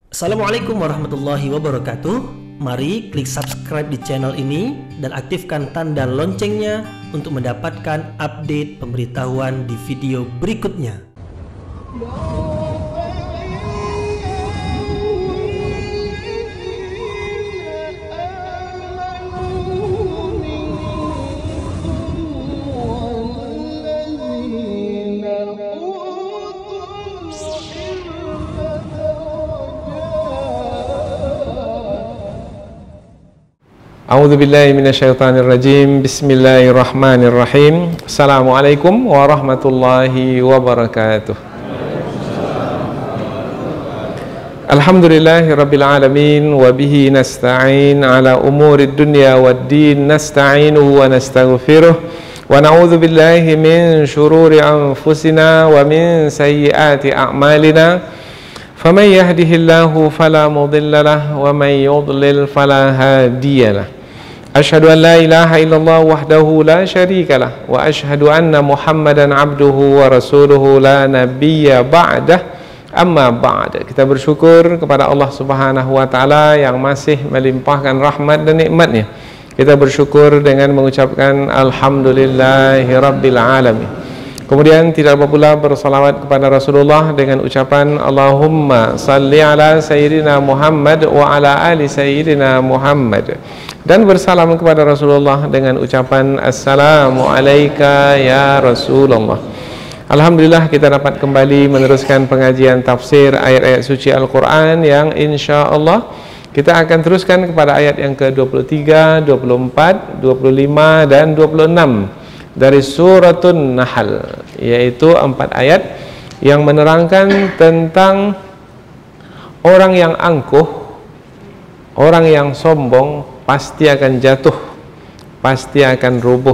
Assalamualaikum warahmatullahi wabarakatuh. Mari klik subscribe di channel ini dan aktifkan tanda loncengnya untuk mendapatkan update pemberitahuan di video berikutnya. A'udzu billahi minasyaitonir rajim. Bismillahirrahmanirrahim. Assalamualaikum warahmatullahi wabarakatuh. Alhamdulillahirabbil alamin wa bihi nasta'in ala umurid dunya waddin nasta'inuhu wa nastaghfiruh wa na'udzu billahi min shururi anfusina wa min sayyiati a'malina. Faman yahdihillahu fala mudilla lahu wa man yudlil fala hadiya lahu. Asyhadu an la ilaha illallah wahdahu la syarika lah wa asyhadu anna Muhammadan abduhu wa rasuluhu la nabiyya ba'dah. Amma ba'd. Kita bersyukur kepada Allah Subhanahu wa taala yang masih melimpahkan rahmat dan nikmatnya. Kita bersyukur dengan mengucapkan alhamdulillahirabbil alamin. Kemudian tidak lupa pula bersalawat kepada Rasulullah dengan ucapan Allahumma salli ala sayyidina Muhammad wa ala ali sayyidina Muhammad, dan bersalam kepada Rasulullah dengan ucapan assalamu alayka ya Rasulullah. Alhamdulillah kita dapat kembali meneruskan pengajian tafsir ayat-ayat suci Al-Quran yang insya Allah kita akan teruskan kepada ayat yang ke-23, 24, 25 dan 26 dari suratun Nahl, yaitu 4 ayat yang menerangkan tentang orang yang angkuh, orang yang sombong pasti akan jatuh, pasti akan rubuh.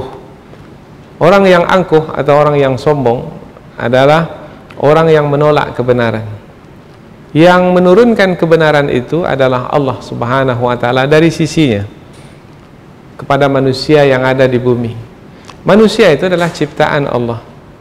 Orang yang angkuh atau orang yang sombong adalah orang yang menolak kebenaran. Yang menurunkan kebenaran itu adalah Allah Subhanahu wa taala dari sisinya kepada manusia yang ada di bumi. Manusia itu adalah ciptaan Allah,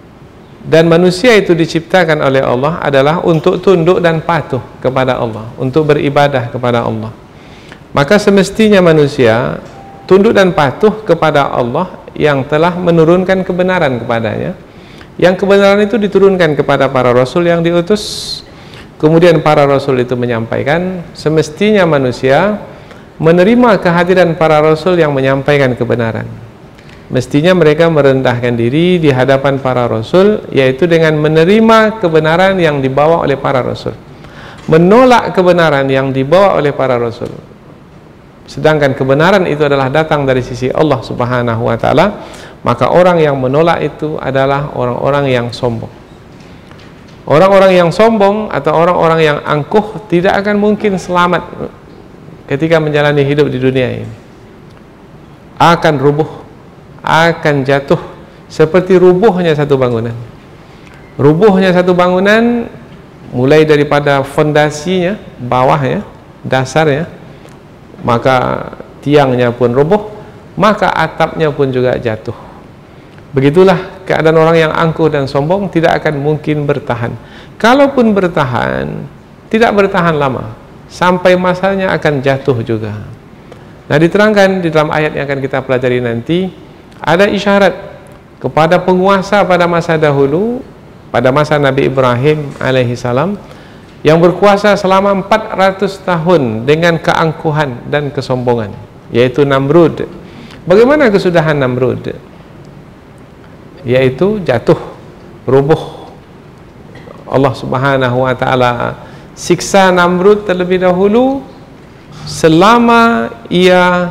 dan manusia itu diciptakan oleh Allah adalah untuk tunduk dan patuh kepada Allah, untuk beribadah kepada Allah. Maka semestinya manusia tunduk dan patuh kepada Allah yang telah menurunkan kebenaran kepadanya. Yang kebenaran itu diturunkan kepada para rasul yang diutus. Kemudian para rasul itu menyampaikan. Semestinya manusia menerima kehadiran para rasul yang menyampaikan kebenaran. Mestinya mereka merendahkan diri di hadapan para rasul, yaitu dengan menerima kebenaran yang dibawa oleh para rasul, menolak kebenaran yang dibawa oleh para rasul. Sedangkan kebenaran itu adalah datang dari sisi Allah Subhanahu wa taala, maka orang yang menolak itu adalah orang-orang yang sombong. Orang-orang yang sombong atau orang-orang yang angkuh tidak akan mungkin selamat ketika menjalani hidup di dunia ini. Akan rubuh, akan jatuh seperti rubuhnya satu bangunan. Rubuhnya satu bangunan mulai daripada fondasinya, bawahnya, dasarnya, maka tiangnya pun rubuh, maka atapnya pun juga jatuh. Begitulah keadaan orang yang angkuh dan sombong, tidak akan mungkin bertahan. Kalaupun bertahan, tidak bertahan lama, sampai masanya akan jatuh juga. Nah, diterangkan di dalam ayat yang akan kita pelajari nanti, ada isyarat kepada penguasa pada masa dahulu, pada masa Nabi Ibrahim alaihissalam, yang berkuasa selama 400 tahun dengan keangkuhan dan kesombongan, yaitu Namrud. Bagaimana kesudahan Namrud? Yaitu jatuh, rubuh. Allah Subhanahu wa taala siksa Namrud terlebih dahulu selama ia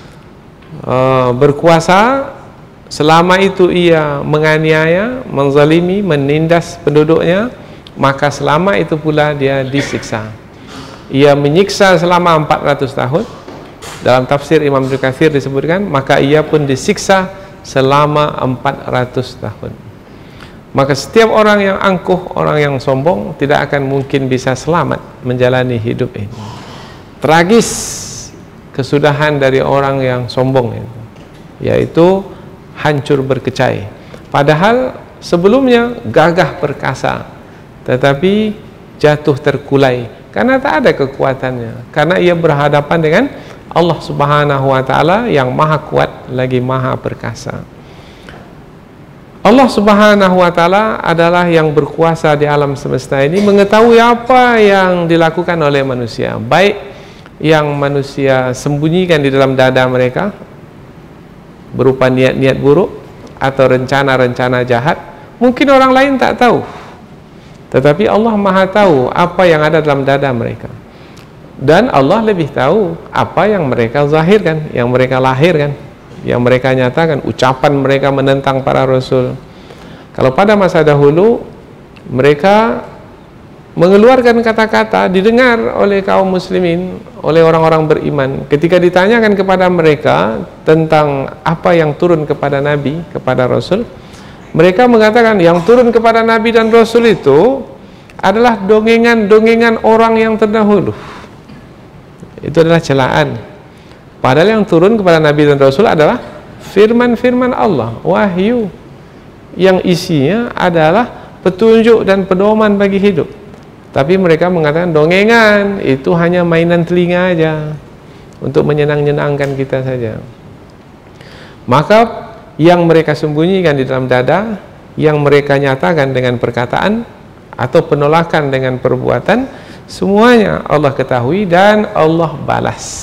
berkuasa. Selama itu ia menganiaya, menzalimi, menindas penduduknya, maka selama itu pula dia disiksa. Ia menyiksa selama 400 tahun. Dalam tafsir Imam Ibnu Katsir disebutkan, maka ia pun disiksa selama 400 tahun. Maka setiap orang yang angkuh, orang yang sombong tidak akan mungkin bisa selamat menjalani hidup ini. Tragis kesudahan dari orang yang sombong itu, yaitu hancur berkecai. Padahal sebelumnya gagah perkasa, tetapi jatuh terkulai Karena tak ada kekuatannya, karena ia berhadapan dengan Allah Subhanahu wa Ta'ala yang maha kuat lagi maha perkasa. Allah Subhanahu wa Ta'ala adalah yang berkuasa di alam semesta ini, mengetahui apa yang dilakukan oleh manusia, baik yang manusia sembunyikan di dalam dada mereka berupa niat-niat buruk atau rencana-rencana jahat. Mungkin orang lain tak tahu, tetapi Allah maha tahu apa yang ada dalam dada mereka. Dan Allah lebih tahu apa yang mereka zahirkan, yang mereka lahirkan, yang mereka nyatakan, ucapan mereka menentang para rasul. Kalau pada masa dahulu mereka mengeluarkan kata-kata didengar oleh kaum muslimin, oleh orang-orang beriman, ketika ditanyakan kepada mereka tentang apa yang turun kepada Nabi, kepada Rasul, mereka mengatakan yang turun kepada Nabi dan Rasul itu adalah dongengan-dongengan orang yang terdahulu. Itu adalah celaan. Padahal yang turun kepada Nabi dan Rasul adalah firman-firman Allah, wahyu, yang isinya adalah petunjuk dan pedoman bagi hidup. Tapi mereka mengatakan dongengan itu hanya mainan telinga aja, untuk menyenang-nyenangkan kita saja. Maka yang mereka sembunyikan di dalam dada, yang mereka nyatakan dengan perkataan atau penolakan dengan perbuatan, semuanya Allah ketahui dan Allah balas.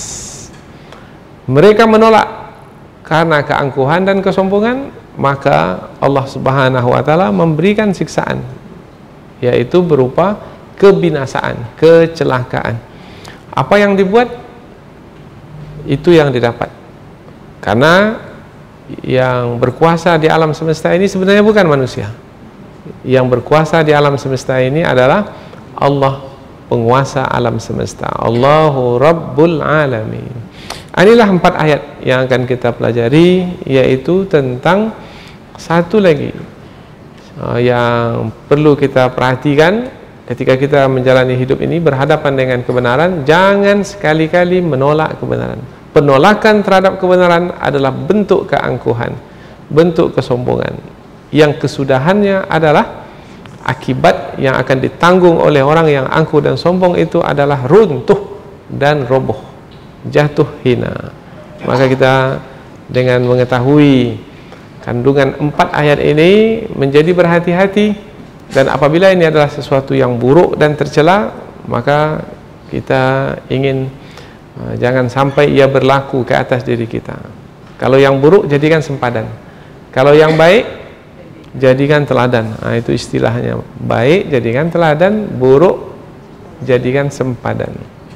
Mereka menolak karena keangkuhan dan kesombongan, maka Allah Subhanahu wa Ta'ala memberikan siksaan, yaitu berupa kebinasaan, kecelakaan. Apa yang dibuat, itu yang didapat. Karena yang berkuasa di alam semesta ini sebenarnya bukan manusia. Yang berkuasa di alam semesta ini adalah Allah, penguasa alam semesta. Allahu Rabbul Alamin. Inilah 4 ayat yang akan kita pelajari, yaitu tentang satu lagi yang perlu kita perhatikan ketika kita menjalani hidup ini, berhadapan dengan kebenaran. Jangan sekali-kali menolak kebenaran. Penolakan terhadap kebenaran adalah bentuk keangkuhan, bentuk kesombongan, yang kesudahannya adalah akibat yang akan ditanggung oleh orang yang angkuh dan sombong itu adalah runtuh dan roboh, jatuh hina. Maka kita dengan mengetahui kandungan 4 ayat ini menjadi berhati-hati, dan apabila ini adalah sesuatu yang buruk dan tercela, maka kita ingin jangan sampai ia berlaku ke atas diri kita. Kalau yang buruk jadikan sempadan, kalau yang baik jadikan teladan. Nah, itu istilahnya, baik jadikan teladan, buruk jadikan sempadan.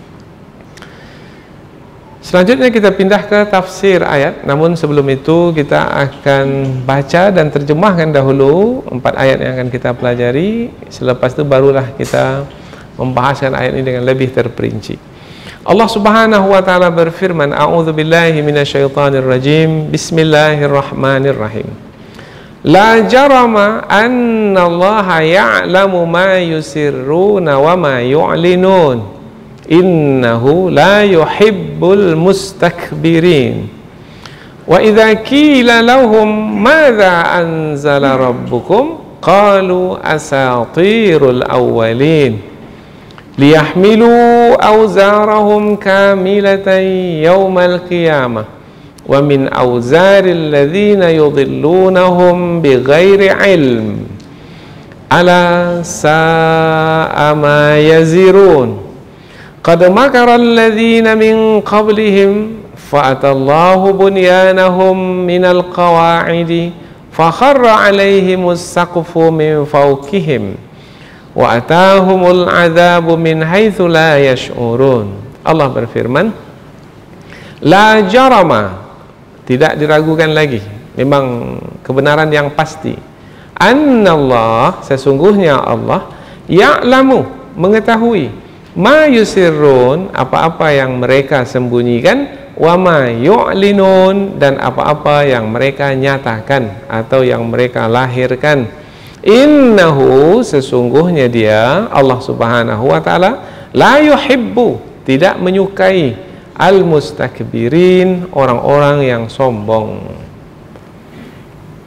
Selanjutnya kita pindah ke tafsir ayat. Namun sebelum itu kita akan baca dan terjemahkan dahulu 4 ayat yang akan kita pelajari. Selepas itu barulah kita membahaskan ayat ini dengan lebih terperinci. Allah Subhanahu wa Ta'ala berfirman, A'udzubillahi minasyaitonir rajim. Bismillahirrahmanirrahim. La jarama anna Allah ya'lamu ma yusirruna wa ma yu'linun. Innahu la yuhibbul mustakbirin. Wa idza qila lahum madza anzala rabbukum qalu asatirul awwalin liyahmilu awzarahum kamilatan yawmal qiyamah wa min awzaril ladzina yudhillunahum bighairi ilm ala sa'a ma yazirun. Qad makara alladhina min qablihim fa'atallahu bunyanahum minal qawa'idi fakharra alaihimus saqfu min fawqihim wa atahumul adzabu min haitsu la yash'urun. Allah berfirman, la jarama, tidak diragukan lagi, memang kebenaran yang pasti. Annallah, sesungguhnya Allah, ya'lamu, mengetahui, ma yusirrun, apa-apa yang mereka sembunyikan, wa ma yu'linun, dan apa-apa yang mereka nyatakan atau yang mereka lahirkan. Innahu, sesungguhnya dia, Allah Subhanahu wa Ta'ala, la yuhibbu, tidak menyukai, al-mustakbirin, orang-orang yang sombong.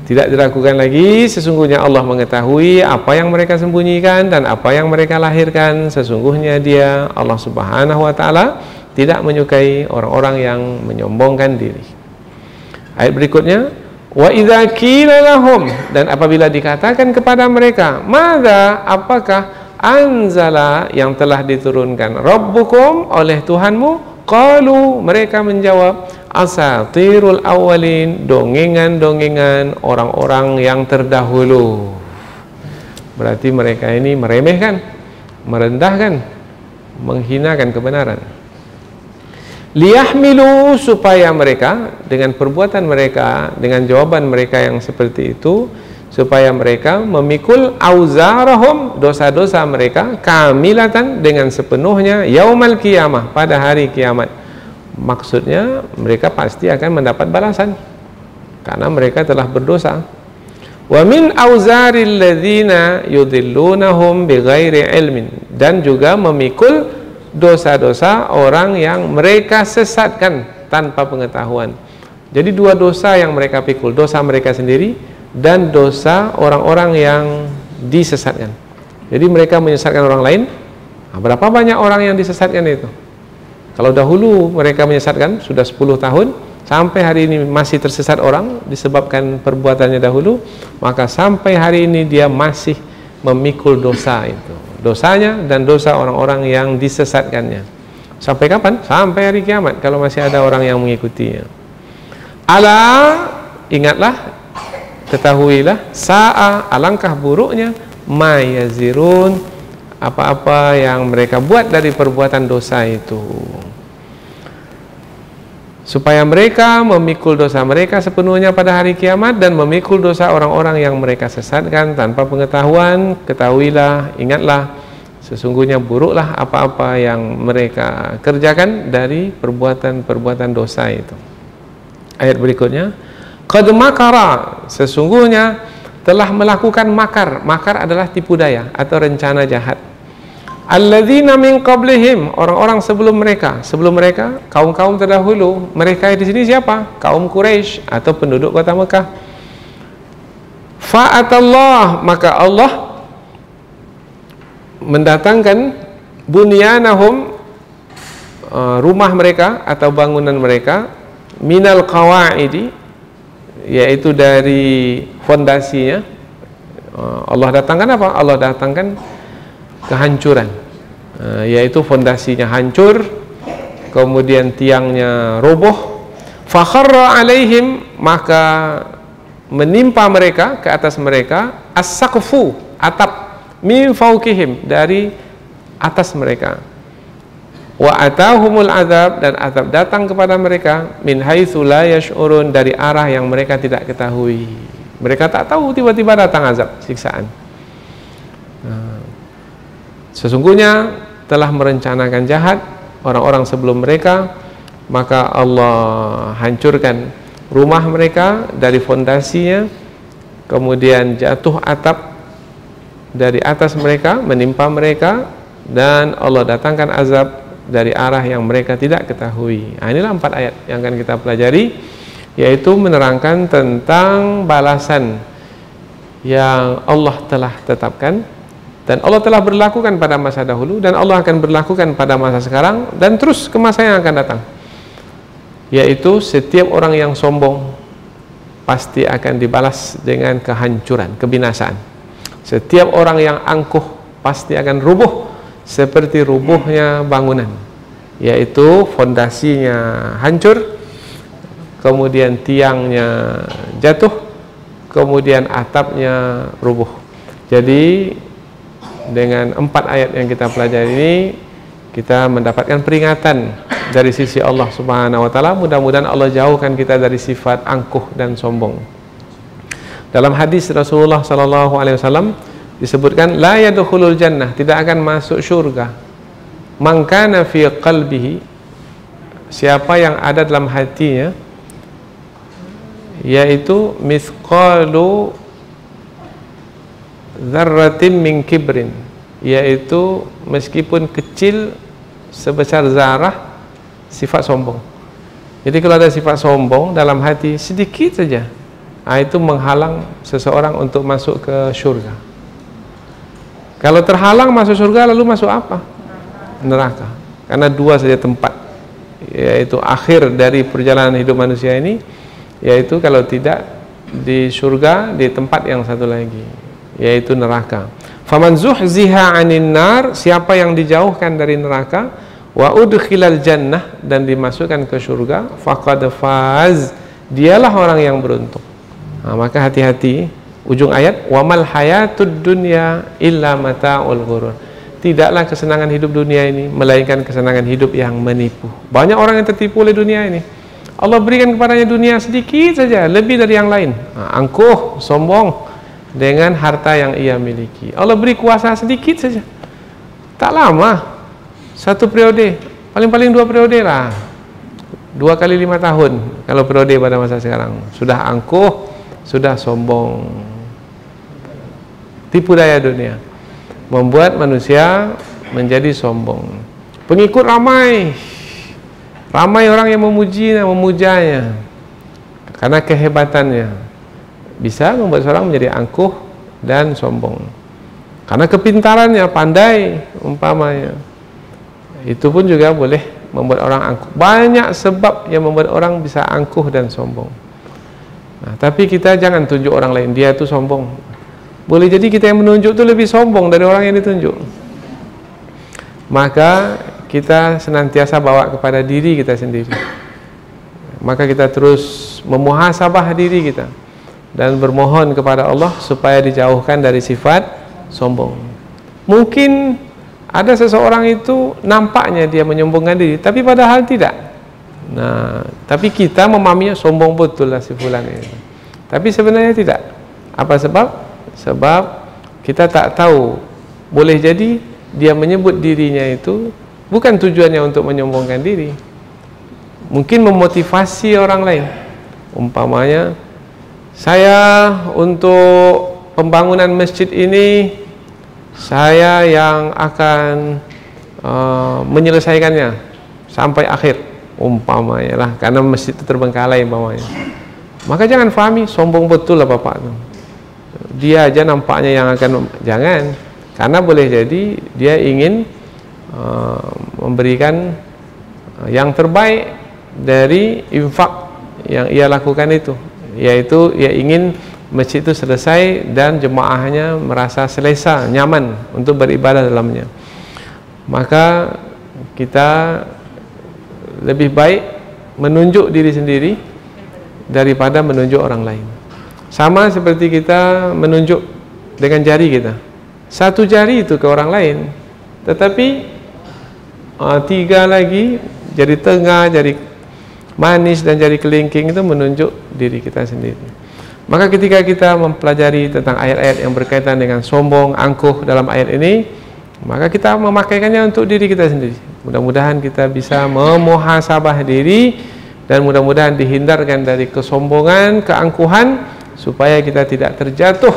Tidak diragukan lagi, sesungguhnya Allah mengetahui apa yang mereka sembunyikan dan apa yang mereka lahirkan. Sesungguhnya Dia, Allah Subhanahu wa Ta'ala, tidak menyukai orang-orang yang menyombongkan diri. Ayat berikutnya, wa idza qila lahum, dan apabila dikatakan kepada mereka, madza, apakah anzala, yang telah diturunkan, rabbukum, oleh Tuhanmu, qalu, mereka menjawab, asatirul awalin, dongengan-dongengan orang-orang yang terdahulu. Berarti mereka ini meremehkan, merendahkan, menghinakan kebenaran. Liyahmilu, supaya mereka, dengan perbuatan mereka, dengan jawaban mereka yang seperti itu, supaya mereka memikul auzarahum, dosa-dosa mereka, kamilatan, dengan sepenuhnya, yaumal qiyamah, pada hari kiamat. Maksudnya mereka pasti akan mendapat balasan karena mereka telah berdosa. Wa min auzaril ladzina yudhillunahum bighairi ilmin, dan juga memikul dosa-dosa orang yang mereka sesatkan tanpa pengetahuan. Jadi dua dosa yang mereka pikul, dosa mereka sendiri dan dosa orang-orang yang disesatkan. Jadi mereka menyesatkan orang lain. Nah, berapa banyak orang yang disesatkan itu? Kalau dahulu mereka menyesatkan sudah 10 tahun, sampai hari ini masih tersesat orang disebabkan perbuatannya dahulu, maka sampai hari ini dia masih memikul dosa itu, dosanya dan dosa orang-orang yang disesatkannya. Sampai kapan? Sampai hari kiamat, kalau masih ada orang yang mengikutinya. Ala, ingatlah, ketahuilah, sa'a, alangkah buruknya, ma yazirun, apa-apa yang mereka buat dari perbuatan dosa itu. Supaya mereka memikul dosa mereka sepenuhnya pada hari kiamat dan memikul dosa orang-orang yang mereka sesatkan tanpa pengetahuan. Ketahuilah, ingatlah, sesungguhnya buruklah apa-apa yang mereka kerjakan dari perbuatan-perbuatan dosa itu. Ayat berikutnya, qad makara, sesungguhnya telah melakukan makar. Makar adalah tipu daya atau rencana jahat. Alladzina min qablihim, orang-orang sebelum mereka, kaum-kaum terdahulu. Mereka di sini siapa? Kaum Quraisy atau penduduk kota Mekah. Fa'atallah, maka Allah mendatangkan bunyanahum, rumah mereka atau bangunan mereka, minal qawaidi, yaitu dari fondasinya. Allah datangkan apa? Allah datangkan kehancuran, yaitu fondasinya hancur, kemudian tiangnya roboh. Fakharra alaihim, maka menimpa mereka, ke atas mereka, as-saqfu, atap, min fawqihim, dari atas mereka. Wa atahumul azab, dan azab datang kepada mereka, min haitsu la yash'urun, dari arah yang mereka tidak ketahui. Mereka tak tahu, tiba-tiba datang azab, siksaan. Sesungguhnya telah merencanakan jahat orang-orang sebelum mereka, maka Allah hancurkan rumah mereka dari fondasinya, kemudian jatuh atap dari atas mereka, menimpa mereka, dan Allah datangkan azab dari arah yang mereka tidak ketahui. Nah, inilah 4 ayat yang akan kita pelajari, yaitu menerangkan tentang balasan yang Allah telah tetapkan dan Allah telah berlakukan pada masa dahulu, dan Allah akan berlakukan pada masa sekarang, dan terus ke masa yang akan datang, yaitu setiap orang yang sombong pasti akan dibalas dengan kehancuran, kebinasaan. Setiap orang yang angkuh pasti akan rubuh seperti rubuhnya bangunan, yaitu fondasinya hancur, kemudian tiangnya jatuh, kemudian atapnya rubuh. Jadi dengan 4 ayat yang kita pelajari ini, kita mendapatkan peringatan dari sisi Allah Subhanahu wa Ta'ala. Mudah-mudahan Allah jauhkan kita dari sifat angkuh dan sombong. Dalam hadis Rasulullah SAW disebutkan, la yadkhulul jannah, tidak akan masuk surga, man kana fi qalbihi, siapa yang ada dalam hatinya, yaitu mithqalu dzarratin min kibrin, yaitu meskipun kecil sebesar zarah sifat sombong. Jadi kalau ada sifat sombong dalam hati sedikit saja, itu menghalang seseorang untuk masuk ke surga. Kalau terhalang masuk surga, lalu masuk apa? Neraka. Karena dua saja tempat, yaitu akhir dari perjalanan hidup manusia ini, yaitu kalau tidak di surga, di tempat yang satu lagi, yaitu neraka. Faman zuhziha 'anil nar, siapa yang dijauhkan dari neraka, wa udkhilal jannah, dan dimasukkan ke surga, faqad faz, dialah orang yang beruntung. Maka hati-hati, ujung ayat, wamal hayatud dunya illa mata'ul ghurur. Tidaklah kesenangan hidup dunia ini melainkan kesenangan hidup yang menipu. Banyak orang yang tertipu oleh dunia ini. Allah berikan kepadanya dunia sedikit saja, lebih dari yang lain. Angkuh, sombong dengan harta yang ia miliki. Allah beri kuasa sedikit saja, tak lama, 1 periode, paling-paling 2 periode lah, 2 kali 5 tahun kalau periode pada masa sekarang. Sudah angkuh, sudah sombong. Tipu daya dunia membuat manusia menjadi sombong. Pengikut ramai orang yang memujanya karena kehebatannya. Bisa membuat seorang menjadi angkuh dan sombong. Karena kepintarannya, pandai umpamanya, itu pun juga boleh membuat orang angkuh. Banyak sebab yang membuat orang bisa angkuh dan sombong. Nah, tapi kita jangan tunjuk orang lain, dia itu sombong. Boleh jadi kita yang menunjuk itu lebih sombong dari orang yang ditunjuk. Maka kita senantiasa bawa kepada diri kita sendiri. Maka kita terus memuhasabah diri kita dan bermohon kepada Allah supaya dijauhkan dari sifat sombong. Mungkin ada seseorang itu nampaknya dia menyombongkan diri, tapi padahal tidak. Nah, tapi kita memahaminya sombong betul lah si fulan ini. Tapi sebenarnya tidak. Apa sebab? Sebab kita tak tahu. Boleh jadi dia menyebut dirinya itu bukan tujuannya untuk menyombongkan diri. Mungkin memotivasi orang lain. Umpamanya, saya untuk pembangunan masjid ini, saya yang akan menyelesaikannya sampai akhir, umpamanya lah, karena masjid itu terbengkalai umpamanya. Maka jangan fahami sombong betul lah bapak itu. Dia aja nampaknya yang akan, jangan, karena boleh jadi dia ingin memberikan yang terbaik dari infak yang ia lakukan itu, yaitu ia ingin masjid itu selesai dan jemaahnya merasa selesa, nyaman untuk beribadah dalamnya. Maka kita lebih baik menunjuk diri sendiri daripada menunjuk orang lain. Sama seperti kita menunjuk dengan jari kita, 1 jari itu ke orang lain, tetapi 3 lagi, jari tengah, jari manis dan jari kelingking itu menunjuk diri kita sendiri. Maka ketika kita mempelajari tentang ayat-ayat yang berkaitan dengan sombong, angkuh dalam ayat ini, maka kita memakaikannya untuk diri kita sendiri. Mudah-mudahan kita bisa memuhasabah diri dan mudah-mudahan dihindarkan dari kesombongan, keangkuhan, supaya kita tidak terjatuh,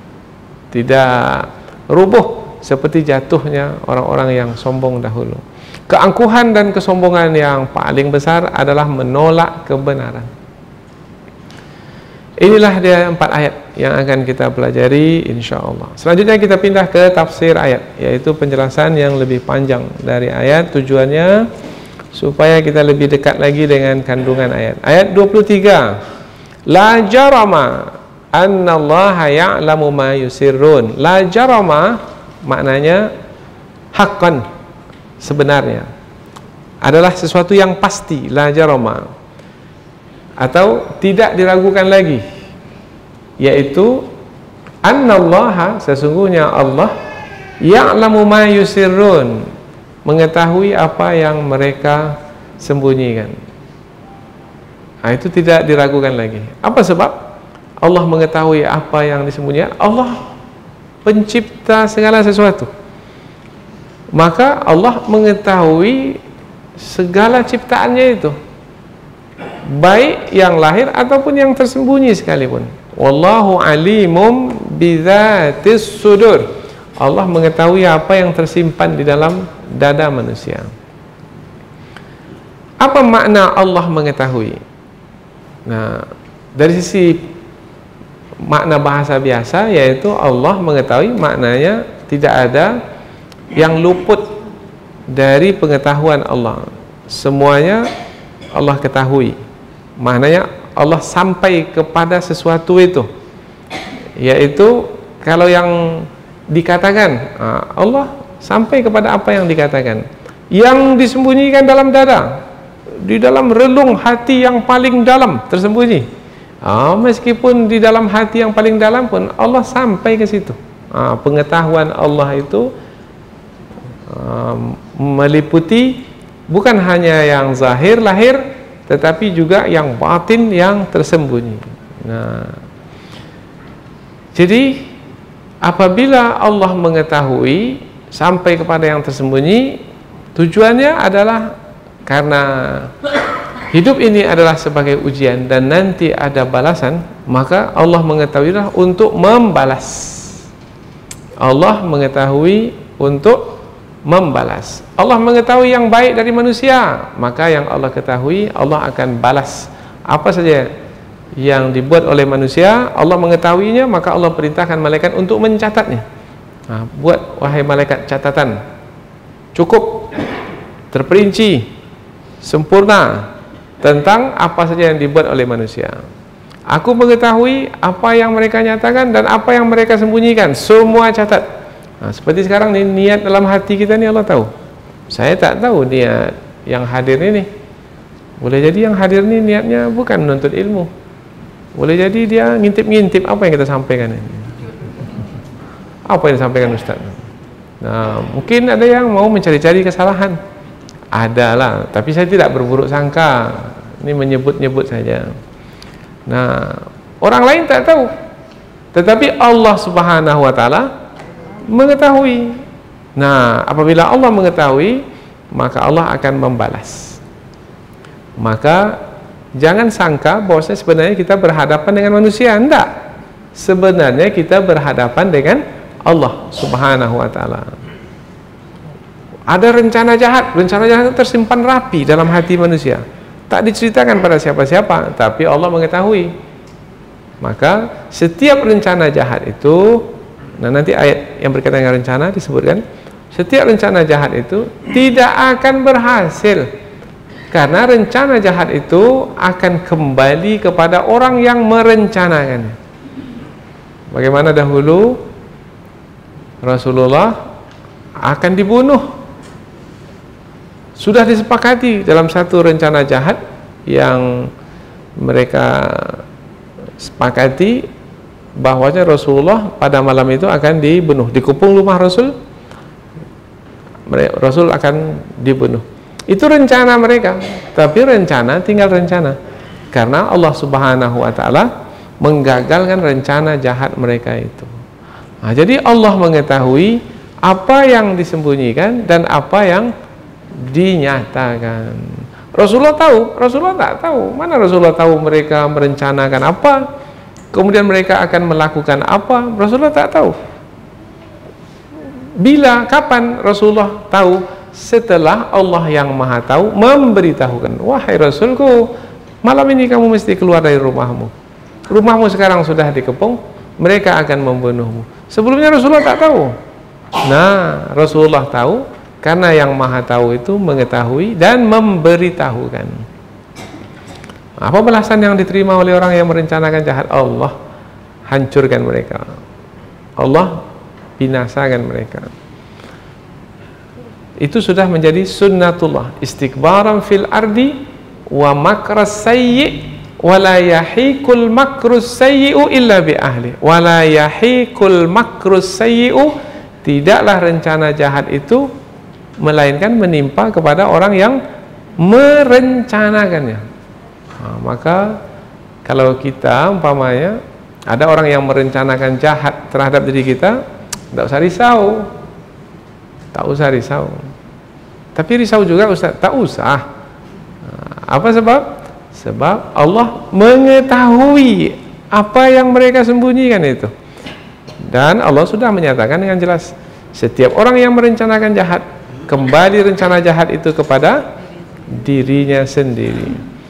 tidak rubuh seperti jatuhnya orang-orang yang sombong dahulu. Keangkuhan dan kesombongan yang paling besar adalah menolak kebenaran. Inilah dia 4 ayat yang akan kita pelajari insyaAllah. Selanjutnya kita pindah ke tafsir ayat, yaitu penjelasan yang lebih panjang dari ayat. Tujuannya supaya kita lebih dekat lagi dengan kandungan ayat. Ayat 23, la jarama annallaha ya'lamu ma yusirrun. La jarama maknanya haqqan, sebenarnya adalah sesuatu yang pasti, la jarama, atau tidak diragukan lagi, yaitu annallaha, sesungguhnya Allah, ya'lamu ma yusirrun, mengetahui apa yang mereka sembunyikan. Nah, itu tidak diragukan lagi. Apa sebab Allah mengetahui apa yang disembunyikan? Allah pencipta segala sesuatu, maka Allah mengetahui segala ciptaannya itu, baik yang lahir ataupun yang tersembunyi sekalipun. Wallahu alimum bidzatis sudur. Allah mengetahui apa yang tersimpan di dalam dada manusia. Apa makna Allah mengetahui? Nah, dari sisi makna bahasa biasa, yaitu Allah mengetahui, maknanya tidak ada yang luput dari pengetahuan Allah. Semuanya Allah ketahui. Maknanya Allah sampai kepada sesuatu itu, yaitu kalau yang dikatakan, Allah sampai kepada apa yang dikatakan. Yang disembunyikan dalam dada, di dalam relung hati yang paling dalam tersembunyi, meskipun di dalam hati yang paling dalam pun Allah sampai ke situ. Pengetahuan Allah itu meliputi bukan hanya yang zahir lahir, tetapi juga yang batin, yang tersembunyi. Nah, jadi apabila Allah mengetahui sampai kepada yang tersembunyi, tujuannya adalah karena hidup ini adalah sebagai ujian dan nanti ada balasan, maka Allah mengetahuilah untuk membalas. Allah mengetahui untuk membalas. Allah mengetahui yang baik dari manusia, maka yang Allah ketahui, Allah akan balas. Apa saja yang dibuat oleh manusia, Allah mengetahuinya, maka Allah perintahkan malaikat untuk mencatatnya. Buat wahai malaikat catatan, cukup, terperinci, sempurna tentang apa saja yang dibuat oleh manusia. Aku mengetahui apa yang mereka nyatakan dan apa yang mereka sembunyikan, semua catat. Seperti sekarang nih, niat dalam hati kita nih Allah tahu. Saya tak tahu niat yang hadir ini. Boleh jadi yang hadir ini niatnya bukan menuntut ilmu. Boleh jadi dia ngintip-ngintip apa yang kita sampaikan ini. Apa yang disampaikan Ustaz? Nah, mungkin ada yang mau mencari-cari kesalahan. Adalah, tapi saya tidak berburuk sangka. Ini menyebut-nyebut saja. Nah, orang lain tak tahu, tetapi Allah Subhanahu wa Ta'ala mengetahui. Nah, apabila Allah mengetahui, maka Allah akan membalas. Maka jangan sangka bahwa sebenarnya kita berhadapan dengan manusia. Tidak. Sebenarnya kita berhadapan dengan Allah Subhanahu wa Ta'ala. Ada rencana jahat itu tersimpan rapi dalam hati manusia, tak diceritakan pada siapa-siapa, tapi Allah mengetahui. Maka setiap rencana jahat itu, nah nanti ayat yang berkaitan dengan rencana disebutkan, setiap rencana jahat itu tidak akan berhasil, karena rencana jahat itu akan kembali kepada orang yang merencanakan. Bagaimana dahulu Rasulullah akan dibunuh, sudah disepakati dalam satu rencana jahat yang mereka sepakati bahwasanya Rasulullah pada malam itu akan dibunuh. Dikepung rumah Rasul, Rasul akan dibunuh. Itu rencana mereka, tapi rencana tinggal rencana, karena Allah Subhanahu wa Ta'ala menggagalkan rencana jahat mereka itu. Nah, jadi Allah mengetahui apa yang disembunyikan dan apa yang dinyatakan. Rasulullah tahu, Rasulullah tak tahu. Mana Rasulullah tahu mereka merencanakan apa, kemudian mereka akan melakukan apa? Rasulullah tak tahu. Bila, kapan Rasulullah tahu? Setelah Allah yang Maha Tahu memberitahukan, wahai Rasulku, malam ini kamu mesti keluar dari rumahmu. Rumahmu sekarang sudah dikepung, mereka akan membunuhmu. Sebelumnya Rasulullah tak tahu. Nah, Rasulullah tahu karena yang Maha Tahu itu mengetahui dan memberitahukan. Apa balasan yang diterima oleh orang yang merencanakan jahat? Allah hancurkan mereka, Allah binasakan mereka. Itu sudah menjadi sunnatullah, istikbaran fil ardi wa makras sayyi wa la yahiqul makrus sayyi'u illa bi ahli wa la yahiqul makrus sayyi'u, tidaklah rencana jahat itu melainkan menimpa kepada orang yang merencanakannya. Maka kalau kita umpamanya ada orang yang merencanakan jahat terhadap diri kita, tidak usah risau, tak usah risau. Tapi risau juga Ustaz, tak usah. Apa sebab? Sebab Allah mengetahui apa yang mereka sembunyikan itu, dan Allah sudah menyatakan dengan jelas, setiap orang yang merencanakan jahat, kembali rencana jahat itu kepada dirinya sendiri.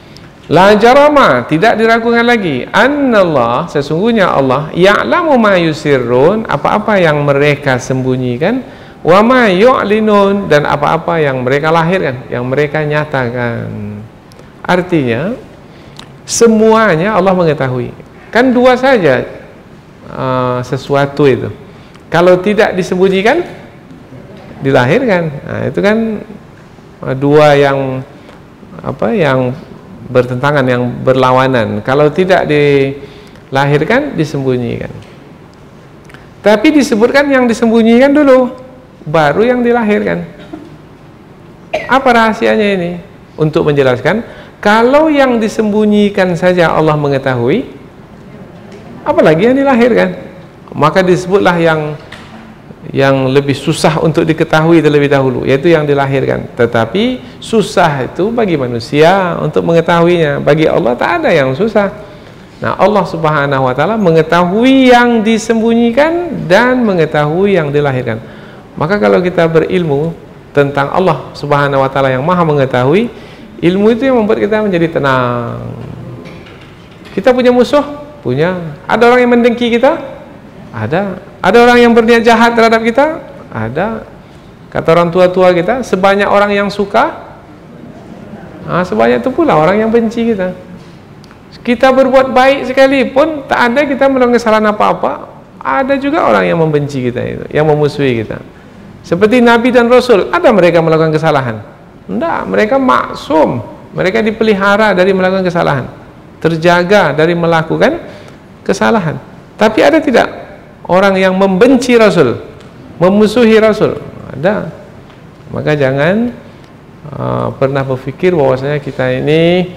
La jarama, tidak diragukan lagi, annallah, sesungguhnya Allah, ya'lamu ma yusirrun, apa-apa yang mereka sembunyikan, wa ma yu'linun, dan apa-apa yang mereka lahirkan, yang mereka nyatakan. Artinya semuanya Allah mengetahui. Kan dua saja sesuatu itu. Kalau tidak disembunyikan, dilahirkan. Nah, itu kan dua yang yang bertentangan, yang berlawanan. Kalau tidak dilahirkan, disembunyikan. Tapi disebutkan yang disembunyikan dulu, baru yang dilahirkan. Apa rahasianya ini? Untuk menjelaskan, kalau yang disembunyikan saja Allah mengetahui, apalagi yang dilahirkan. Maka disebutlah yang lebih susah untuk diketahui terlebih dahulu, yaitu yang dilahirkan. Tetapi susah itu bagi manusia untuk mengetahuinya, bagi Allah tak ada yang susah. Nah, Allah Subhanahu wa ta'ala mengetahui yang disembunyikan dan mengetahui yang dilahirkan. Maka kalau kita berilmu tentang Allah Subhanahu wa ta'ala yang maha mengetahui, ilmu itu yang membuat kita menjadi tenang. Kita punya musuh? Punya. Ada orang yang mendengki kita? Ada. Ada orang yang berniat jahat terhadap kita? Ada. Kata orang tua-tua kita, sebanyak orang yang suka, sebanyak itu pula orang yang benci kita. Kita berbuat baik sekalipun, tak ada kita melakukan kesalahan apa-apa, ada juga orang yang membenci kita itu, yang memusuhi kita. Seperti Nabi dan Rasul, ada mereka melakukan kesalahan? Tidak, mereka maksum, mereka dipelihara dari melakukan kesalahan, terjaga dari melakukan kesalahan. Tapi ada tidak orang yang membenci Rasul, memusuhi Rasul? Ada. Maka jangan pernah berpikir bahwasanya kita ini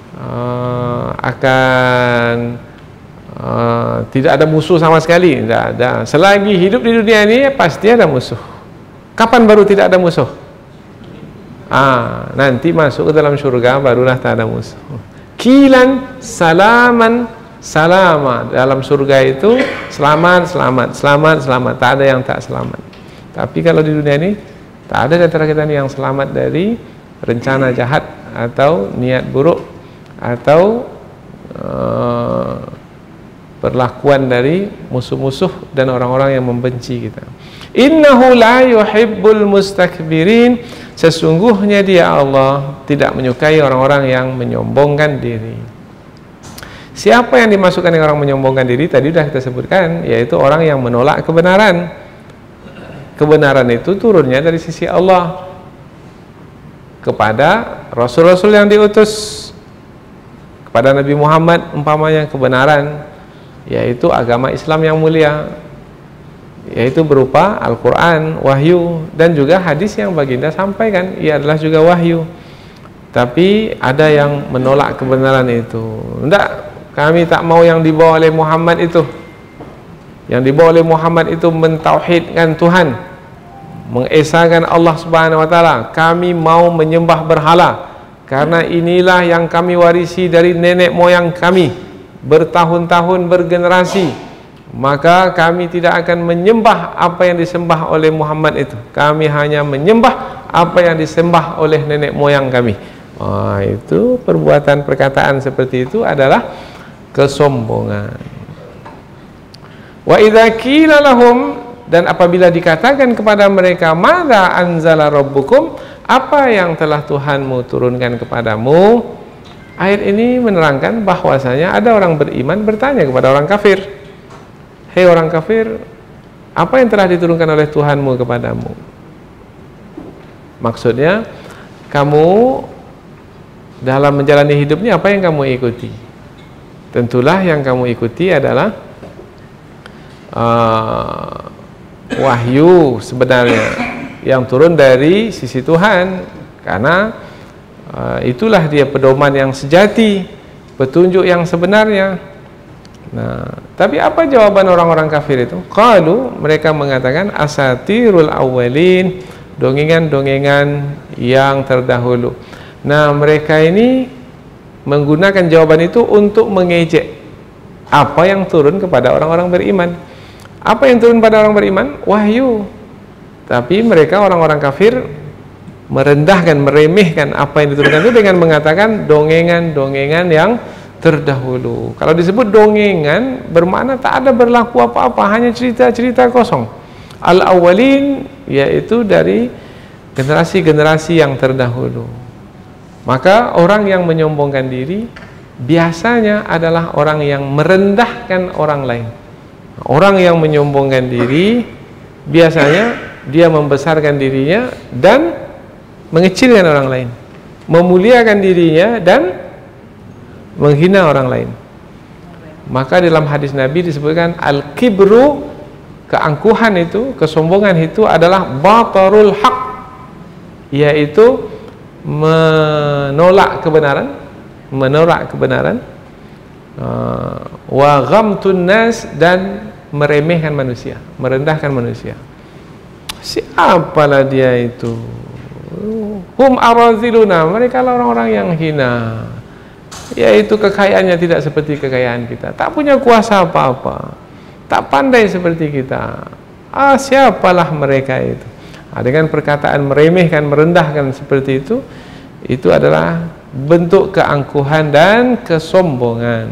akan tidak ada musuh sama sekali. Tidak ada. Selagi hidup di dunia ini pasti ada musuh. Kapan baru tidak ada musuh? Nanti masuk ke dalam surga barulah tak ada musuh. Kilan salaman salama, dalam surga itu selamat, selamat, selamat, selamat, tak ada yang tak selamat. Tapi kalau di dunia ini tak ada di antara kita ini yang selamat dari rencana jahat atau niat buruk atau perlakuan dari musuh-musuh dan orang-orang yang membenci kita. Innahu la yuhibbul mustakbirin, sesungguhnya dia Allah tidak menyukai orang-orang yang menyombongkan diri. Siapa yang dimasukkan dengan orang menyombongkan diri? Tadi sudah kita sebutkan, yaitu orang yang menolak kebenaran. Kebenaran itu turunnya dari sisi Allah kepada Rasul-Rasul yang diutus. Kepada Nabi Muhammad umpamanya kebenaran, yaitu agama Islam yang mulia, yaitu berupa Al-Quran, wahyu, dan juga hadis yang baginda sampaikan, ia adalah juga wahyu. Tapi ada yang menolak kebenaran itu. Tidak, kami tak mau yang dibawa oleh Muhammad itu. Yang dibawa oleh Muhammad itu mentauhidkan Tuhan, mengesahkan Allah Subhanahu wa ta'ala. Kami mau menyembah berhala, karena inilah yang kami warisi dari nenek moyang kami bertahun-tahun, bergenerasi. Maka kami tidak akan menyembah apa yang disembah oleh Muhammad itu. Kami hanya menyembah apa yang disembah oleh nenek moyang kami. Itu perbuatan, perkataan seperti itu adalah kesombongan. Wa idza qila lahum, dan apabila dikatakan kepada mereka, madza anzala rabbukum, apa yang telah Tuhanmu turunkan kepadamu? Ayat ini menerangkan bahwasanya ada orang beriman bertanya kepada orang kafir, hei orang kafir, apa yang telah diturunkan oleh Tuhanmu kepadamu? Maksudnya, kamu dalam menjalani hidupnya apa yang kamu ikuti? Tentulah yang kamu ikuti adalah wahyu sebenarnya yang turun dari sisi Tuhan, karena itulah dia pedoman yang sejati, petunjuk yang sebenarnya. Nah, tapi apa jawaban orang-orang kafir itu? Qalu, mereka mengatakan, asatirul awwalin, dongengan-dongengan yang terdahulu. Nah, mereka ini menggunakan jawaban itu untuk mengejek apa yang turun kepada orang-orang beriman. Apa yang turun pada orang beriman? Wahyu. Tapi mereka orang-orang kafir merendahkan, meremehkan apa yang diturunkan itu dengan mengatakan dongengan-dongengan yang terdahulu. Kalau disebut dongengan bermakna tak ada berlaku apa-apa, hanya cerita-cerita kosong. Al-awwalin yaitu dari generasi-generasi yang terdahulu. Maka orang yang menyombongkan diri biasanya adalah orang yang merendahkan orang lain. Orang yang menyombongkan diri biasanya dia membesarkan dirinya dan mengecilkan orang lain, memuliakan dirinya dan menghina orang lain. Maka dalam hadis Nabi disebutkan al-kibru, keangkuhan itu, kesombongan itu adalah batarul haq, yaitu menolak kebenaran, wa ghamtun nas, dan meremehkan manusia, merendahkan manusia. Siapalah dia itu? Hum araziluna, mereka lah orang-orang yang hina, yaitu kekayaannya tidak seperti kekayaan kita, tak punya kuasa apa-apa, tak pandai seperti kita. Siapalah mereka itu? Dengan perkataan meremehkan, merendahkan seperti itu adalah bentuk keangkuhan dan kesombongan.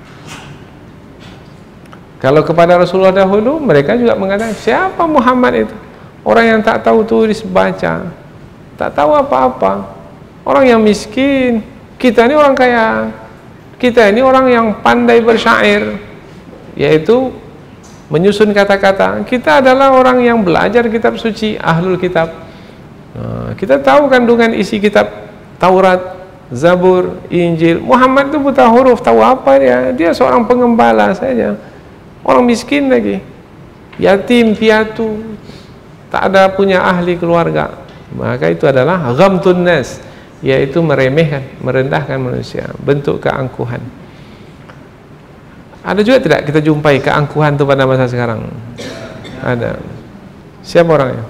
Kalau kepada Rasulullah dahulu, mereka juga mengatakan, siapa Muhammad itu? Orang yang tak tahu tulis baca, tak tahu apa-apa, orang yang miskin. Kita ini orang kaya, kita ini orang yang pandai bersyair, yaitu menyusun kata-kata. Kita adalah orang yang belajar kitab suci, ahlul kitab. Kita tahu kandungan isi kitab Taurat, Zabur, Injil. Muhammad itu buta huruf, tahu apa dia? Dia seorang pengembala saja, orang miskin lagi, yatim piatu, tak ada punya ahli keluarga. Maka itu adalah ghamtun nas, yaitu meremehkan, merendahkan manusia, bentuk keangkuhan. Ada juga tidak kita jumpai keangkuhan itu pada masa sekarang? Ada. Siapa orangnya?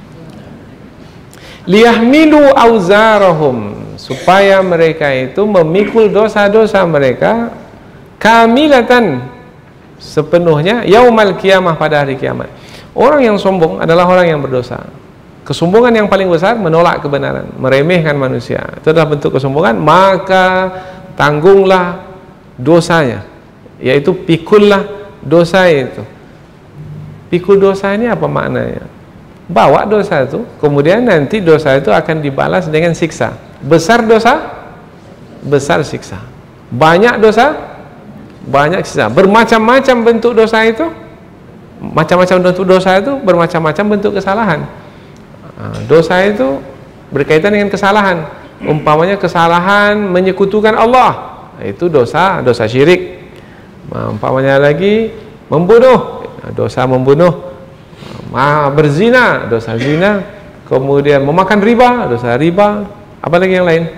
Liyahmilu auzarahum, supaya mereka itu memikul dosa-dosa mereka kamilatan, sepenuhnya, yaumal kiamah, pada hari kiamat. Orang yang sombong adalah orang yang berdosa. Kesombongan yang paling besar menolak kebenaran, meremehkan manusia. Itu adalah bentuk kesombongan. Maka tanggunglah dosanya, yaitu pikullah dosa itu. Pikul dosa ini apa maknanya? Bawa dosa itu, kemudian nanti dosa itu akan dibalas dengan siksa. Besar dosa, besar siksa. Banyak dosa, banyak siksa. Bermacam-macam bentuk dosa itu, macam-macam bentuk dosa itu bermacam-macam bentuk kesalahan. Dosa itu berkaitan dengan kesalahan. Umpamanya kesalahan menyekutukan Allah, itu dosa, dosa syirik. Umpamanya lagi membunuh, dosa membunuh. Berzina, dosa zina. Kemudian memakan riba, dosa riba. Apa lagi yang lain?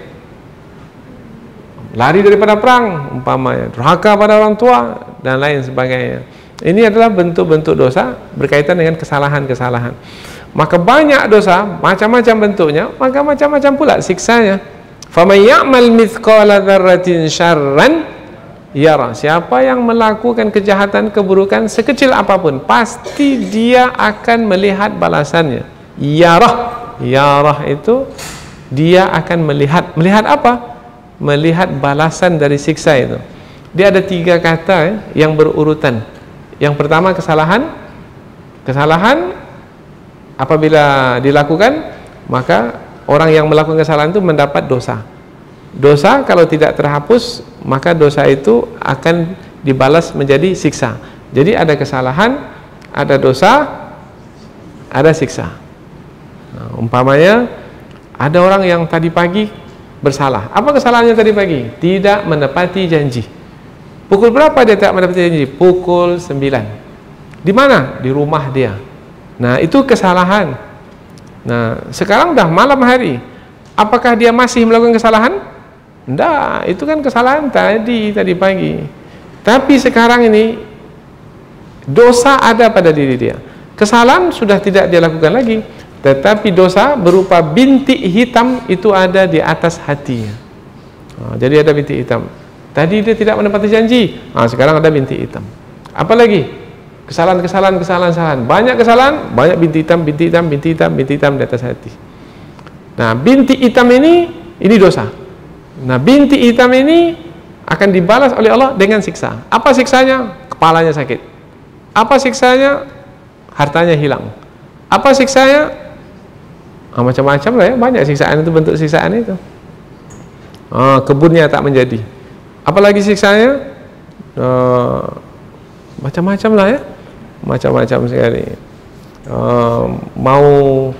Lari daripada perang, umpamanya durhaka pada orang tua, dan lain sebagainya. Ini adalah bentuk-bentuk dosa berkaitan dengan kesalahan-kesalahan. Maka banyak dosa, macam-macam bentuknya, maka macam-macam pula siksanya. Faman ya'mal mithqala dzarratin syarran yara. Siapa yang melakukan kejahatan, keburukan sekecil apapun, pasti dia akan melihat balasannya. Yarah, yarah itu dia akan melihat. Melihat apa? Melihat balasan dari siksa itu. Dia ada 3 kata yang berurutan. Yang pertama kesalahan. Kesalahan apabila dilakukan, maka orang yang melakukan kesalahan itu mendapat dosa. Dosa kalau tidak terhapus, maka dosa itu akan dibalas menjadi siksa. Jadi ada kesalahan, ada dosa, ada siksa. Umpamanya ada orang yang tadi pagi bersalah. Apa kesalahannya tadi pagi? Tidak menepati janji. Pukul berapa dia tidak menepati janji? Pukul 9. Di mana? Di rumah dia. Nah, itu kesalahan. Nah, sekarang dah malam hari. Apakah dia masih melakukan kesalahan? Tidak, itu kan kesalahan tadi pagi. Tapi sekarang ini dosa ada pada diri dia. Kesalahan sudah tidak dia lakukan lagi, tetapi dosa berupa bintik hitam itu ada di atas hatinya. Jadi ada bintik hitam. Tadi dia tidak menepati janji, sekarang ada bintik hitam. Apalagi kesalahan. Banyak kesalahan, banyak bintik hitam di atas hati. Nah, bintik hitam ini dosa. Nah, bintik hitam ini akan dibalas oleh Allah dengan siksa. Apa siksanya? Kepalanya sakit. Apa siksanya? Hartanya hilang. Apa siksanya? Macam-macam lah ya, banyak siksaan itu, bentuk siksaan itu. Kebunnya tak menjadi. Apalagi siksanya? Macam-macam lah ya, macam-macam sekali. Mau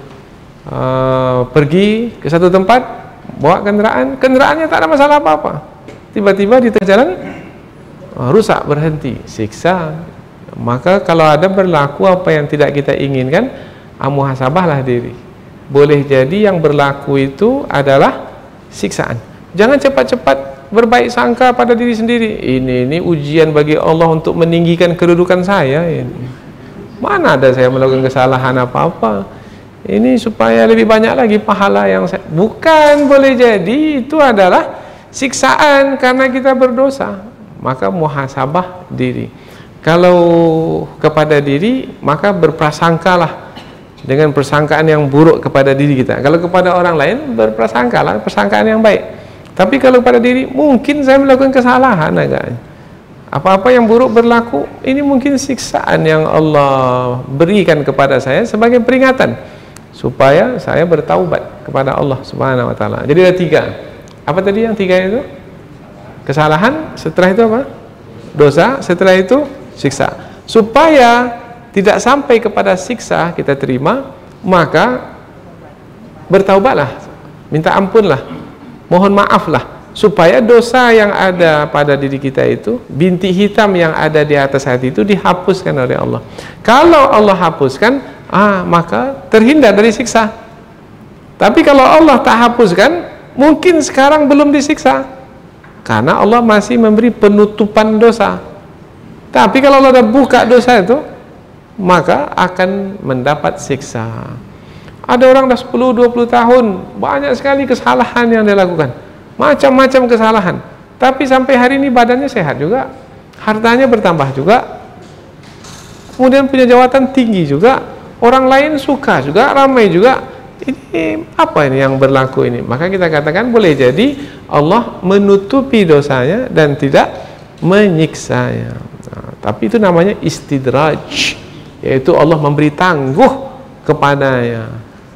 pergi ke satu tempat, bawa kendaraannya tak ada masalah apa-apa, tiba-tiba di tengah jalan rusak, berhenti, siksa. Maka kalau ada berlaku apa yang tidak kita inginkan, muhasabahlah diri. Boleh jadi yang berlaku itu adalah siksaan. Jangan cepat-cepat berbaik sangka pada diri sendiri. Ini ujian bagi Allah untuk meninggikan kedudukan saya ini. Mana ada saya melakukan kesalahan apa-apa. Ini supaya lebih banyak lagi pahala yang saya... Bukan, boleh jadi itu adalah siksaan karena kita berdosa. Maka muhasabah diri. Kalau kepada diri, maka berprasangkalah dengan persangkaan yang buruk kepada diri kita. Kalau kepada orang lain, berprasangkalah persangkaan yang baik. Tapi kalau pada diri, mungkin saya melakukan kesalahan agaknya. Apa-apa yang buruk berlaku, ini mungkin siksaan yang Allah berikan kepada saya sebagai peringatan supaya saya bertaubat kepada Allah Subhanahu wa taala. Jadi ada 3. Apa tadi yang 3 itu? Kesalahan, setelah itu apa? Dosa, setelah itu siksa. Supaya tidak sampai kepada siksa kita terima, maka bertaubatlah, minta ampunlah, mohon maaflah, supaya dosa yang ada pada diri kita itu, bintik hitam yang ada di atas hati itu dihapuskan oleh Allah. Kalau Allah hapuskan, maka terhindar dari siksa. Tapi kalau Allah tak hapuskan, mungkin sekarang belum disiksa, karena Allah masih memberi penutupan dosa. Tapi kalau Allah dah buka dosa itu, maka akan mendapat siksa. Ada orang dah 10-20 tahun, banyak sekali kesalahan yang dia lakukan, macam-macam kesalahan, tapi sampai hari ini badannya sehat juga, hartanya bertambah juga, kemudian punya jawatan tinggi juga, orang lain suka juga, ramai juga. Ini apa ini yang berlaku ini? Maka kita katakan boleh jadi Allah menutupi dosanya dan tidak menyiksanya. Tapi itu namanya istidraj, yaitu Allah memberi tangguh kepadanya.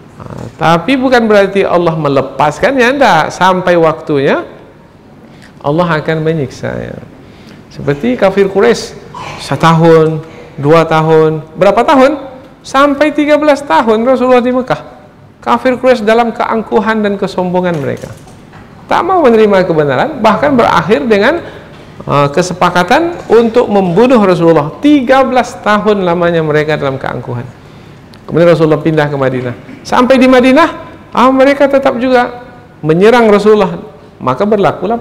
Tapi bukan berarti Allah melepaskannya, tidak. Sampai waktunya Allah akan menyiksanya. Seperti kafir Quraisy, 1 tahun, 2 tahun, berapa tahun? Sampai 13 tahun Rasulullah di Mekah. Kafir Quraisy dalam keangkuhan dan kesombongan mereka, tak mau menerima kebenaran, bahkan berakhir dengan kesepakatan untuk membunuh Rasulullah. 13 tahun lamanya mereka dalam keangkuhan. Kemudian Rasulullah pindah ke Madinah. Sampai di Madinah, mereka tetap juga menyerang Rasulullah. Maka berlakulah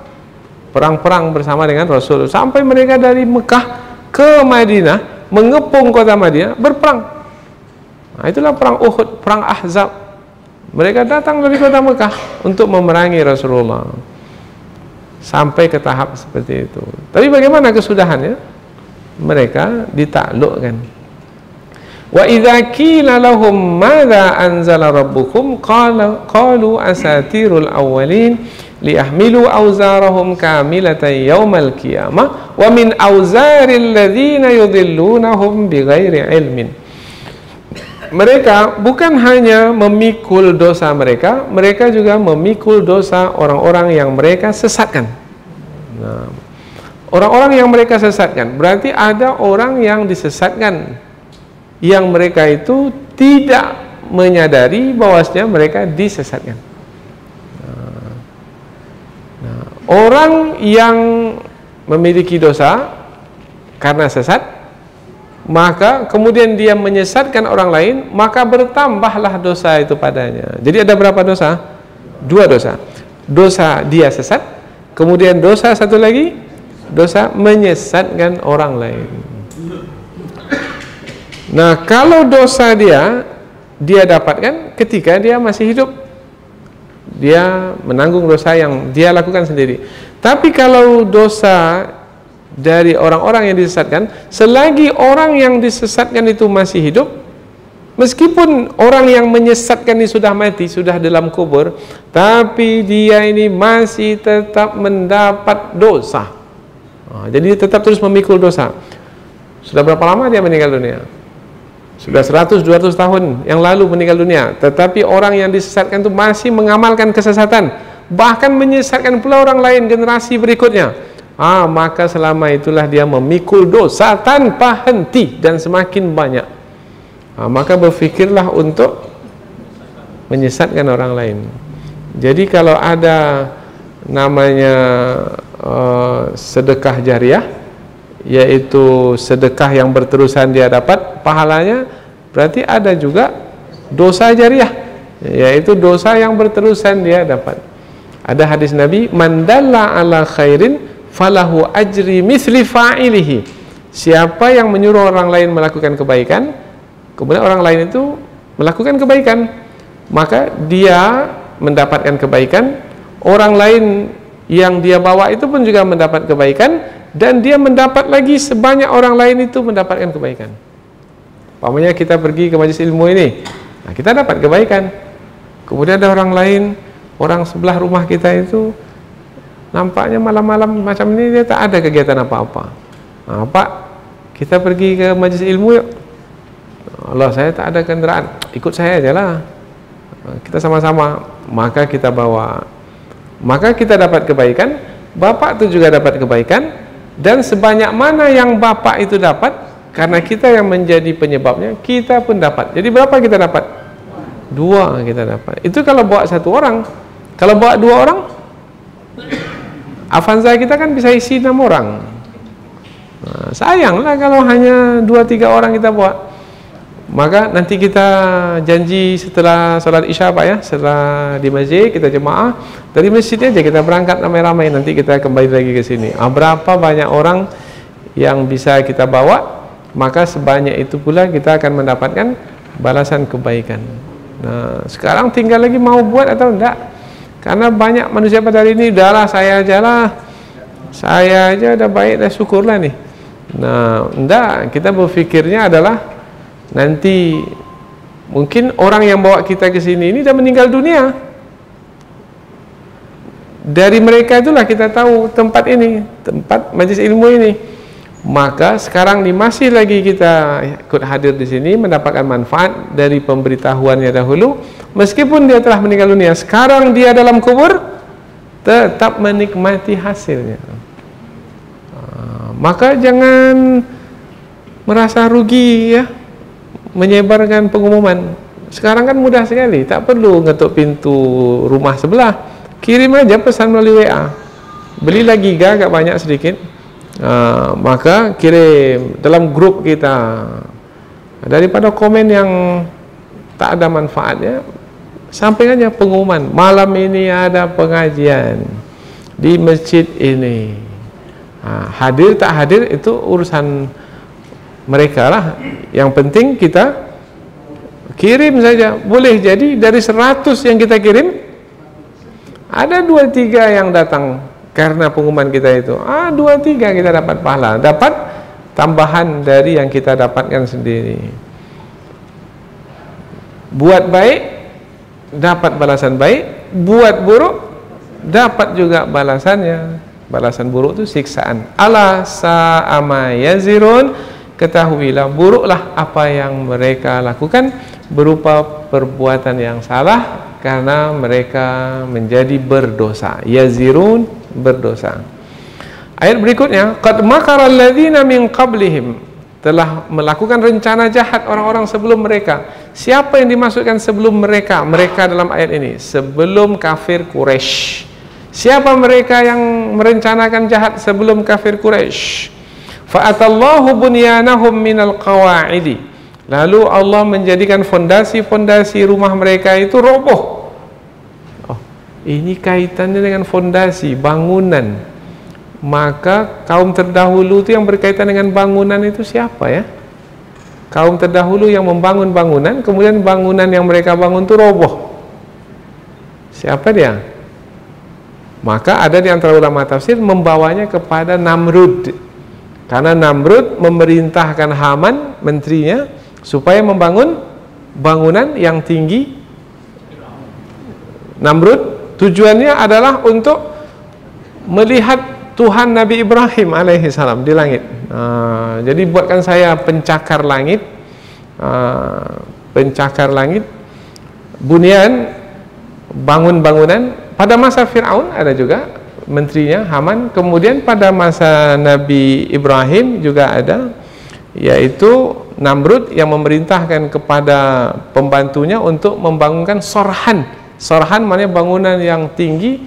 perang bersama dengan Rasul. Sampai mereka dari Mekah ke Madinah, mengepung kota Madinah, berperang. Itulah perang Uhud, perang Ahzab. Mereka datang dari kota Mekah untuk memerangi Rasulullah. Sampai ke tahap seperti itu. Tapi bagaimana kesudahannya? Mereka ditaklukkan. Wa idza qila lahum madza anzala rabbukum qalu asatirul awwalin liyahmilu awzarahum kamilatan yaumal qiyamah wa min awzaril ladzina yudhillunahum bighairi ilmin. Mereka bukan hanya memikul dosa mereka, mereka juga memikul dosa orang-orang yang mereka sesatkan. Nah, orang-orang yang mereka sesatkan, berarti ada orang yang disesatkan, yang mereka itu tidak menyadari bahwasanya mereka disesatkan. Nah, orang yang memiliki dosa karena sesat, maka kemudian dia menyesatkan orang lain, maka bertambahlah dosa itu padanya. Jadi ada berapa dosa? 2 dosa. Dosa dia sesat, kemudian dosa satu lagi, dosa menyesatkan orang lain. Nah, kalau dosa dia dapatkan ketika dia masih hidup, dia menanggung dosa yang dia lakukan sendiri. Tapi kalau dosa dari orang-orang yang disesatkan, selagi orang yang disesatkan itu masih hidup, Meskipun orang yang menyesatkan ini sudah mati, sudah dalam kubur, tapi dia ini masih tetap mendapat dosa. Jadi dia tetap terus memikul dosa. Sudah berapa lama dia meninggal dunia? Sudah 100-200 tahun yang lalu meninggal dunia. Tetapi orang yang disesatkan itu masih mengamalkan kesesatan, bahkan menyesatkan pula orang lain, generasi berikutnya. Maka selama itulah dia memikul dosa tanpa henti dan semakin banyak. Maka berfikirlah untuk menyesatkan orang lain. Jadi kalau ada namanya sedekah jariah, yaitu sedekah yang berterusan dia dapat pahalanya, berarti ada juga dosa jariah, yaitu dosa yang berterusan dia dapat. Ada hadis Nabi, man dalla ala khairin falahu ajri misli fa'ilihi. Siapa yang menyuruh orang lain melakukan kebaikan, kemudian orang lain itu melakukan kebaikan, maka dia mendapatkan kebaikan. Orang lain yang dia bawa itu pun juga mendapat kebaikan, dan dia mendapat lagi sebanyak orang lain itu mendapatkan kebaikan. Umpamanya kita pergi ke majelis ilmu ini, kita dapat kebaikan. Kemudian ada orang lain, orang sebelah rumah kita itu nampaknya malam-malam macam ini dia tak ada kegiatan apa-apa. Pak, kita pergi ke majelis ilmu yuk. Allah, saya tak ada kendaraan, ikut saya aja lah, kita sama-sama. Maka kita bawa, maka kita dapat kebaikan, bapak itu juga dapat kebaikan, dan sebanyak mana yang bapak itu dapat, karena kita yang menjadi penyebabnya, kita pun dapat. Jadi berapa kita dapat? 2 kita dapat. Itu kalau bawa 1 orang. Kalau bawa 2 orang, Avanza kita kan bisa isi 6 orang. Sayanglah kalau hanya 2-3 orang kita bawa. Maka nanti kita janji setelah sholat isya Pak ya, setelah di masjid kita jemaah, dari masjid aja kita berangkat ramai-ramai, nanti kita kembali lagi ke sini. Berapa banyak orang yang bisa kita bawa, maka sebanyak itu pula kita akan mendapatkan balasan kebaikan. Nah, sekarang tinggal lagi mau buat atau enggak, karena banyak manusia pada hari ini, udahlah saya aja lah, saya aja udah baik, dah syukurlah nih. Nah, enggak, kita berfikirnya adalah nanti mungkin orang yang bawa kita ke sini ini sudah meninggal dunia. Dari mereka itulah kita tahu tempat ini, tempat majelis ilmu ini. Maka sekarang ini masih lagi kita ikut hadir di sini, mendapatkan manfaat dari pemberitahuannya dahulu. Meskipun dia telah meninggal dunia, sekarang dia dalam kubur, tetap menikmati hasilnya. Maka jangan merasa rugi ya, menyebarkan pengumuman. Sekarang kan mudah sekali, tak perlu ngetuk pintu rumah sebelah, kirim aja pesan melalui WA. Belilah giga agak banyak sedikit, maka kirim dalam grup kita. Daripada komen yang tak ada manfaatnya, sampaikan aja pengumuman, malam ini ada pengajian di masjid ini. Hadir tak hadir itu urusan mereka lah. Yang penting kita kirim saja. Boleh jadi dari 100 yang kita kirim, ada 2-3 yang datang karena pengumuman kita itu. 2-3 kita dapat pahala, dapat tambahan dari yang kita dapatkan sendiri. Buat baik dapat balasan baik, buat buruk dapat juga balasannya. Balasan buruk itu siksaan. Ala sa'ama yazirun, ketahuilah buruklah apa yang mereka lakukan berupa perbuatan yang salah, karena mereka menjadi berdosa. Yazirun, berdosa. Ayat berikutnya, qad makara alladzina min qablihim, telah melakukan rencana jahat orang-orang sebelum mereka. Siapa yang dimaksudkan sebelum mereka? Mereka dalam ayat ini sebelum kafir Quraisy. Siapa mereka yang merencanakan jahat sebelum kafir Quraisy? Fa'atallahu bunyanahum minal qawa'idi, lalu Allah menjadikan fondasi-fondasi rumah mereka itu roboh. Ini kaitannya dengan fondasi bangunan. Maka kaum terdahulu itu yang berkaitan dengan bangunan itu siapa ya? Kaum terdahulu yang membangun bangunan, kemudian bangunan yang mereka bangun itu roboh. Siapa dia? Maka ada di antara ulama tafsir membawanya kepada Namrud. Karena Namrud memerintahkan Haman, menterinya, supaya membangun bangunan yang tinggi Namrud. Tujuannya adalah untuk melihat Tuhan Nabi Ibrahim alaihi salam di langit. Jadi buatkan saya pencakar langit, bunyan, bangun bangunan. Pada masa Fir'aun ada juga menterinya Haman. Kemudian pada masa Nabi Ibrahim juga ada, yaitu Namrud yang memerintahkan kepada pembantunya untuk membangunkan sorhan. Sorhan maknanya bangunan yang tinggi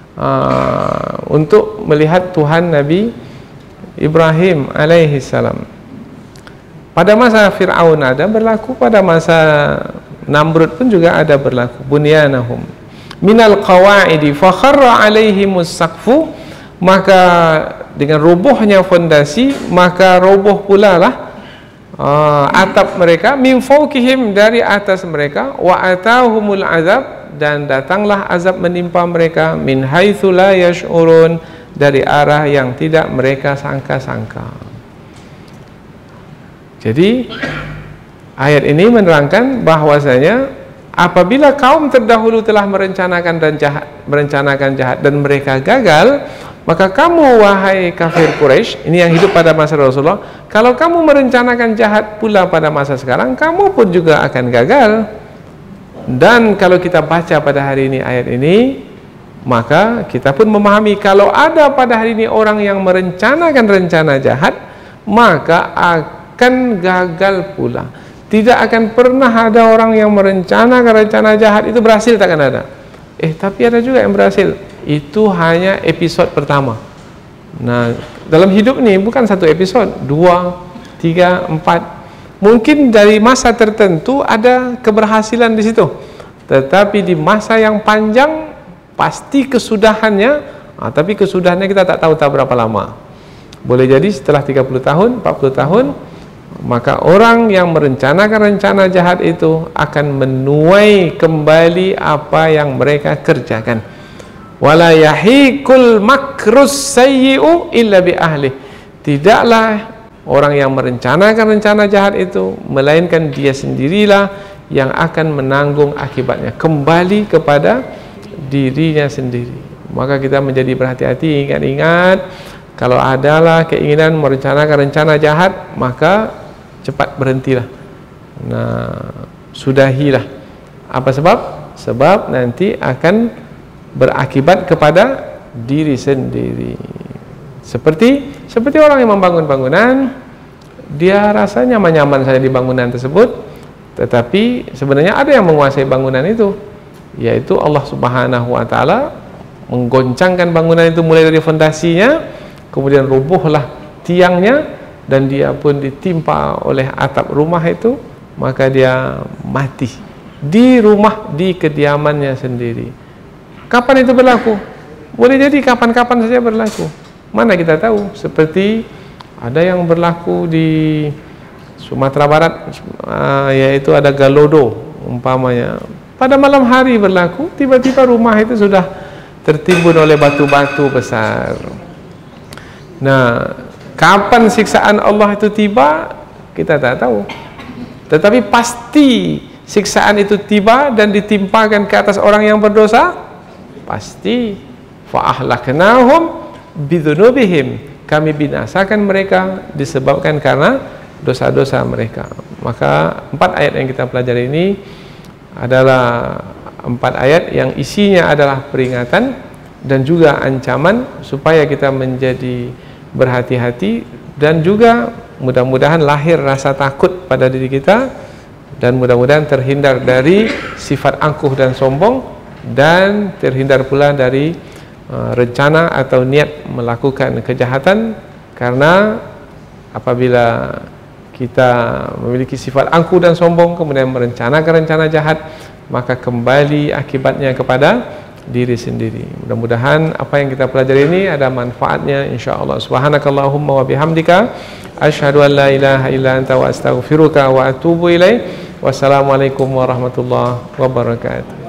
untuk melihat Tuhan Nabi Ibrahim alaihi salam. Pada masa Fir'aun ada berlaku, pada masa Namrud pun juga ada berlaku. Bunyanahum minal qawaidi fa kharra alaihimus saqfu, maka dengan robohnya fondasi maka roboh pula lah atap mereka, min fawqihim, dari atas mereka, wa atahumul azab, dan datanglah azab menimpa mereka, min haitsu la yash'urun, dari arah yang tidak mereka sangka-sangka. Jadi ayat ini menerangkan bahwasanya apabila kaum terdahulu telah merencanakan jahat dan mereka gagal, maka kamu wahai kafir Quraisy, ini yang hidup pada masa Rasulullah, kalau kamu merencanakan jahat pula pada masa sekarang, kamu pun juga akan gagal. Dan kalau kita baca pada hari ini ayat ini, maka kita pun memahami kalau ada pada hari ini orang yang merencanakan rencana jahat, maka akan gagal pula. Tidak akan pernah ada orang yang merencanakan rencana jahat itu berhasil, takkan ada. Tapi ada juga yang berhasil. Itu hanya episod pertama. Nah, dalam hidup ini bukan satu episod, 2, 3, 4. Mungkin dari masa tertentu ada keberhasilan di situ, tetapi di masa yang panjang pasti kesudahannya, tapi kesudahannya kita tak tahu berapa lama. Boleh jadi setelah 30 tahun, 40 tahun, maka orang yang merencanakan rencana jahat itu akan menuai kembali apa yang mereka kerjakan. Wala yahiqul makrus sayyi'u illa bi ahli. Tidaklah orang yang merencanakan rencana jahat itu, melainkan dia sendirilah yang akan menanggung akibatnya, kembali kepada dirinya sendiri. Maka kita menjadi berhati-hati, ingat-ingat, kalau adalah keinginan merencanakan rencana jahat, maka cepat berhentilah. Nah, sudahilah. Apa sebab? Sebab nanti akan berakibat kepada diri sendiri. Seperti orang yang membangun bangunan, dia rasa nyaman-nyaman saja di bangunan tersebut, tetapi sebenarnya ada yang menguasai bangunan itu, yaitu Allah Subhanahu wa Ta'ala menggoncangkan bangunan itu mulai dari fondasinya, kemudian rubuhlah tiangnya, dan dia pun ditimpa oleh atap rumah itu, maka dia mati di rumah, di kediamannya sendiri. Kapan itu berlaku? Boleh jadi kapan-kapan saja berlaku. Mana kita tahu? Seperti ada yang berlaku di Sumatera Barat, yaitu ada Galodo umpamanya. Pada malam hari berlaku, tiba-tiba rumah itu sudah tertimbun oleh batu-batu besar. Nah, kapan siksaan Allah itu tiba, kita tak tahu. Tetapi pasti siksaan itu tiba dan ditimpakan ke atas orang yang berdosa, pasti. Fa'ahlaknahum bidzunubihim, kami binasakan mereka disebabkan karena dosa-dosa mereka. Maka 4 ayat yang kita pelajari ini adalah 4 ayat yang isinya adalah peringatan dan juga ancaman supaya kita menjadi berhati-hati, dan juga mudah-mudahan lahir rasa takut pada diri kita, dan mudah-mudahan terhindar dari sifat angkuh dan sombong, dan terhindar pula dari rencana atau niat melakukan kejahatan. Karena apabila kita memiliki sifat angkuh dan sombong kemudian merencanakan rencana jahat, maka kembali akibatnya kepada diri sendiri. Mudah-mudahan apa yang kita pelajari ini ada manfaatnya insyaallah. Subhanakallahumma wa bihamdika asyhadu an la ilaha illa anta wa astaghfiruka wa atubu ilaik. Wassalamualaikum warahmatullahi wabarakatuh.